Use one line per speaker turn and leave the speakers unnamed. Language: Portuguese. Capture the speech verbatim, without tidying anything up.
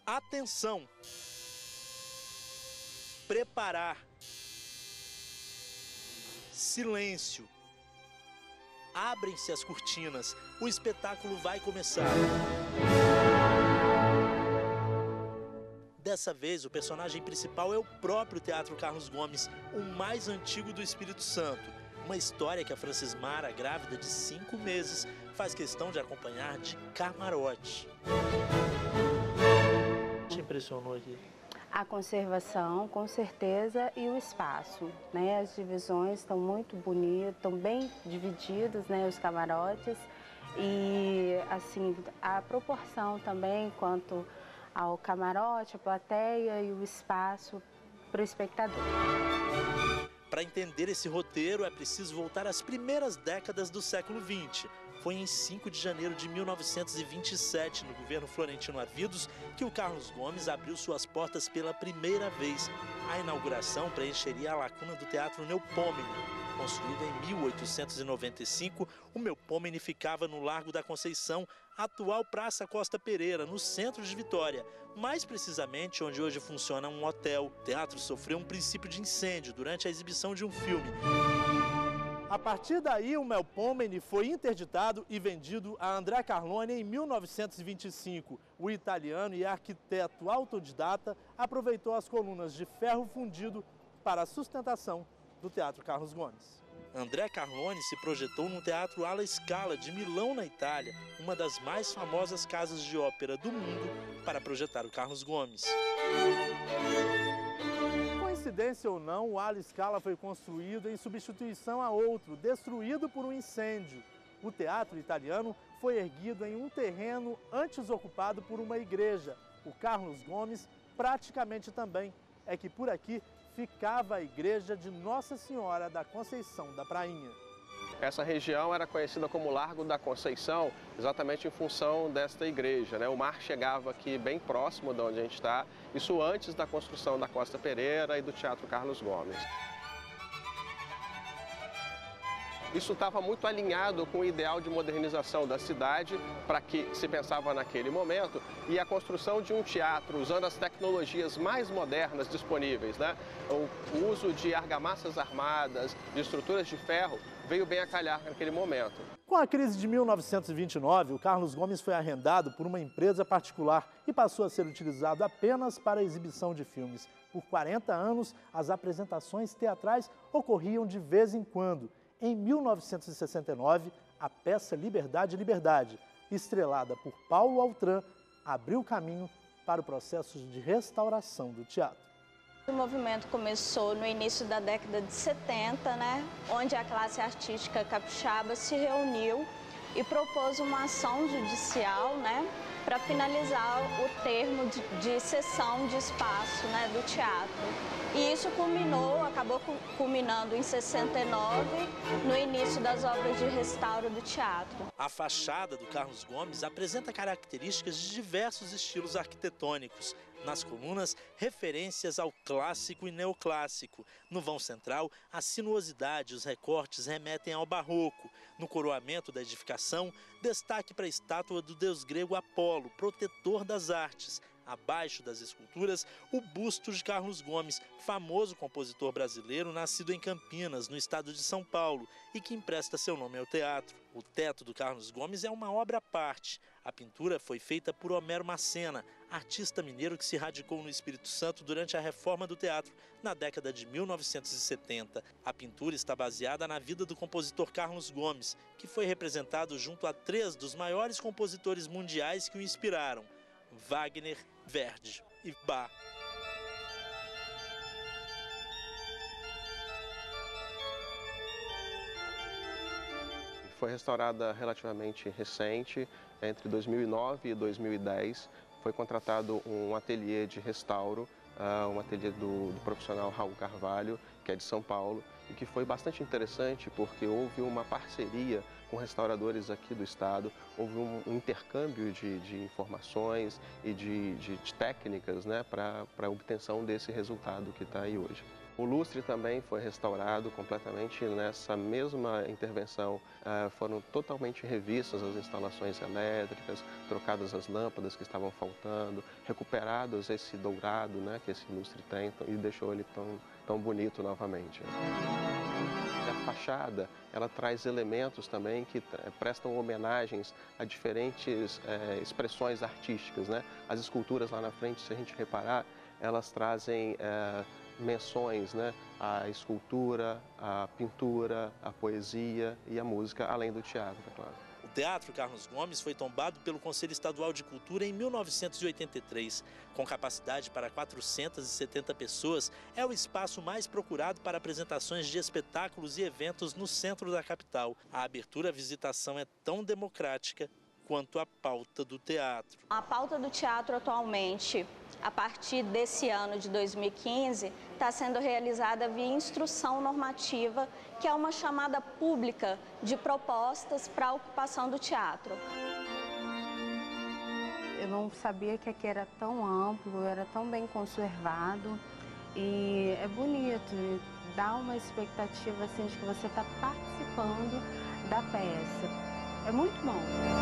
Atenção! Preparar. Silêncio. Abrem-se as cortinas. O espetáculo vai começar. Dessa vez, o personagem principal é o próprio Teatro Carlos Gomes, o mais antigo do Espírito Santo. Uma história que a Francismara, grávida de cinco meses, faz questão de acompanhar de camarote. O que te impressionou aqui?
A conservação, com certeza, e o espaço, né? As divisões estão muito bonitas, estão bem divididos, né? Os camarotes e, assim, a proporção também quanto ao camarote, a plateia e o espaço para o espectador.
Para entender esse roteiro, é preciso voltar às primeiras décadas do século vinte. Foi em cinco de janeiro de mil novecentos e vinte e sete, no governo Florentino Avidos, que o Carlos Gomes abriu suas portas pela primeira vez. A inauguração preencheria a lacuna do Teatro Neopômene. Construído em mil oitocentos e noventa e cinco, o Neopômene ficava no Largo da Conceição, atual Praça Costa Pereira, no centro de Vitória. Mais precisamente, onde hoje funciona um hotel. O teatro sofreu um princípio de incêndio durante a exibição de um filme. A partir daí, o Neopômene foi interditado e vendido a André Carlone em mil novecentos e vinte e cinco. O italiano e arquiteto autodidata aproveitou as colunas de ferro fundido para a sustentação do Teatro Carlos Gomes. André Carlone se projetou no Teatro Alla Scala de Milão, na Itália, uma das mais famosas casas de ópera do mundo, para projetar o Carlos Gomes. Coincidência ou não, o Alla Scala foi construído em substituição a outro, destruído por um incêndio. O teatro italiano foi erguido em um terreno antes ocupado por uma igreja. O Carlos Gomes praticamente também. É que por aqui ficava a igreja de Nossa Senhora da Conceição da Prainha.
Essa região era conhecida como Largo da Conceição, exatamente em função desta igreja, né? O mar chegava aqui bem próximo de onde a gente está, isso antes da construção da Costa Pereira e do Teatro Carlos Gomes. Isso estava muito alinhado com o ideal de modernização da cidade, para que se pensava naquele momento, e a construção de um teatro usando as tecnologias mais modernas disponíveis, né? O uso de argamassas armadas, de estruturas de ferro, veio bem a calhar naquele momento.
Com a crise de mil novecentos e vinte e nove, o Carlos Gomes foi arrendado por uma empresa particular e passou a ser utilizado apenas para a exibição de filmes. Por quarenta anos, as apresentações teatrais ocorriam de vez em quando. Em mil novecentos e sessenta e nove, a peça Liberdade, Liberdade, estrelada por Paulo Altran, abriu caminho para o processo de restauração do teatro.
O movimento começou no início da década de setenta, né, onde a classe artística capixaba se reuniu e propôs uma ação judicial, né, para finalizar o termo de, de cessão de espaço, né, do teatro. E isso culminou, acabou culminando em sessenta e nove, no início das obras de restauro do teatro.
A fachada do Carlos Gomes apresenta características de diversos estilos arquitetônicos. Nas colunas, referências ao clássico e neoclássico. No vão central, a sinuosidade e os recortes remetem ao barroco. No coroamento da edificação, destaque para a estátua do deus grego Apolo, protetor das artes. Abaixo das esculturas, o busto de Carlos Gomes, famoso compositor brasileiro nascido em Campinas, no estado de São Paulo, e que empresta seu nome ao teatro. O teto do Carlos Gomes é uma obra à parte. A pintura foi feita por Homero Macena, artista mineiro que se radicou no Espírito Santo durante a reforma do teatro, na década de mil novecentos e setenta. A pintura está baseada na vida do compositor Carlos Gomes, que foi representado junto a três dos maiores compositores mundiais que o inspiraram: Wagner, Verdi e Bach.
Foi restaurada relativamente recente, entre dois mil e nove e dois mil e dez. Foi contratado um ateliê de restauro, uh, um ateliê do, do profissional Raul Carvalho, que é de São Paulo, e que foi bastante interessante porque houve uma parceria com restauradores aqui do estado, houve um, um intercâmbio de, de informações e de, de, de técnicas, né, para a obtenção desse resultado que está aí hoje. O lustre também foi restaurado completamente. Nessa mesma intervenção, uh, foram totalmente revistas as instalações elétricas, trocadas as lâmpadas que estavam faltando, recuperados esse dourado, né, que esse lustre tem, e deixou ele tão, tão bonito novamente. A fachada, ela traz elementos também que prestam homenagens a diferentes eh, expressões artísticas, né? As esculturas lá na frente, se a gente reparar, elas trazem eh, menções, né, à escultura, à pintura, à poesia e à música, além do teatro, é claro.
O Teatro Carlos Gomes foi tombado pelo Conselho Estadual de Cultura em mil novecentos e oitenta e três. Com capacidade para quatrocentas e setenta pessoas, é o espaço mais procurado para apresentações de espetáculos e eventos no centro da capital. A abertura à visitação é tão democrática quanto a pauta do teatro.
A pauta do teatro atualmente, a partir desse ano de dois mil e quinze, está sendo realizada via instrução normativa, que é uma chamada pública de propostas para a ocupação do teatro.
Eu não sabia que aqui era tão amplo, era tão bem conservado e é bonito, dá uma expectativa assim, de que você está participando da peça. É muito bom.